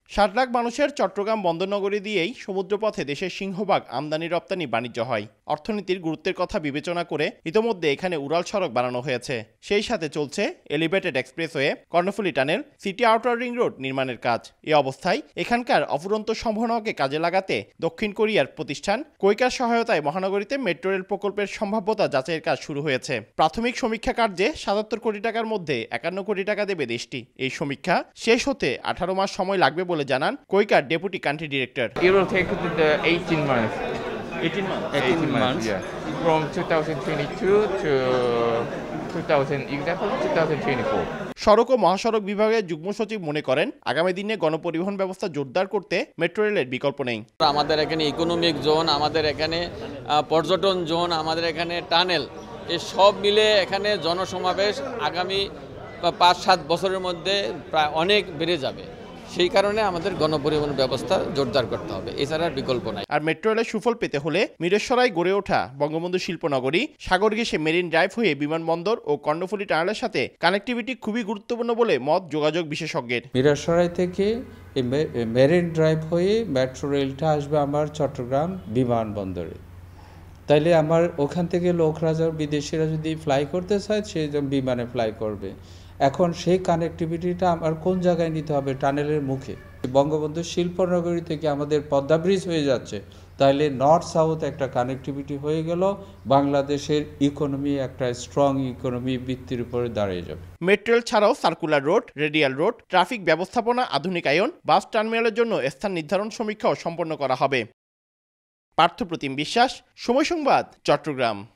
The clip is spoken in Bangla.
60 লাখ মানুষের চট্টগ্রাম বন্দরনগরী দিয়েই সমুদ্রপথে দেশের সিংহভাগ আমদানি রপ্তানি বাণিজ্য হয়। অর্থনীতির গুরুত্বের কথা বিবেচনা করে ইতোমধ্যে এখানে উড়াল সড়ক বানানো হয়েছে। সেই সাথে চলছে elevated expressway, Karnaphuli tunnel, city outer ring road নির্মাণের কাজ। এই অবস্থায় এখানকার অফুরন্ত সম্ভাবনাকে কাজে লাগাতে দক্ষিণ কোরিয়ার প্রতিষ্ঠান কোইকার সহায়তায় মহানগরীতে মেট্রো রেল প্রকল্পের সম্ভাব্যতা যাচাইয়ের কাজ শুরু হয়েছে। প্রাথমিক সমীক্ষা কার্যে 77 কোটি টাকার মধ্যে 51 কোটি টাকা দেবে দেশটি। এই সমীক্ষা শেষ হতে 18 মাস সময় লাগবে বলে জানান কোইকার deputy country director. It will take 18 months. 18 months. Yeah. From 2022 to 2024. সড়ক ও মহাসড়ক বিভাগের যুগ্ম সচিব মনে করেন, আগামী দিনে গণপরিবহন ব্যবস্থা জোরদার করতে মেট্রো রেলের বিকল্প নেই। আমাদের এখানে ইকোনমিক জোন, আমাদের এখানে পর্যটন জোন, আমাদের এখানে টানেল, এই সব মিলে এখানে জনসমাবেশ আগামী 5-7 বছরের মধ্যে প্রায় অনেক বেড়ে যাবে। সেই কারণে আমাদের গণপরিবহন ব্যবস্থা জোরদার করতে হবে, এছাড়া বিকল্প নাই। আর মেট্রো রেলের সুফল পেতে হলে মিরেশ্বরায় গড়ে ওঠা বঙ্গবন্ধু শিল্পনগরী, সাগর ঘেঁষে মেরিন ড্রাইভ হয়ে বিমানবন্দর ও কর্ণফুলী টানেলের সাথে কানেক্টিভিটি খুবই গুরুত্বপূর্ণ বলে মত যোগাযোগ বিশেষজ্ঞের। মিরেশ্বরাই থেকে মেরিন ড্রাইভ হয়ে মেট্রো রেলটা আসবে আমার চট্টগ্রাম বিমানবন্দরে। তাইলে আমার ওখান থেকে লোকরা বিদেশিরা যদি ফ্লাই করতে চায় সে বিমানে ফ্লাই করবে। এখন সেই কানেক্টিভিটিটা আমার কোন জায়গায় নিতে হবে? টানেলের মুখে। বঙ্গবন্ধু শিল্পনগরী থেকে আমাদের পদ্মা ব্রিজ হয়ে যাচ্ছে, তাইলে নর্থ সাউথ একটা কানেক্টিভিটি হয়ে গেল, বাংলাদেশের ইকোনমি একটা স্ট্রং ইকোনমি ভিত্তির উপরে দাঁড়িয়ে যাবে। মেট্রো রেল ছাড়াও circular road, radial road, traffic ব্যবস্থাপনা আধুনিকায়ন, বাস টার্মিনালের জন্য স্থান নির্ধারণ সমীক্ষাও সম্পন্ন করা হবে। পার্থপ্রতিম বিশ্বাস, সময় সংবাদ, চট্টগ্রাম।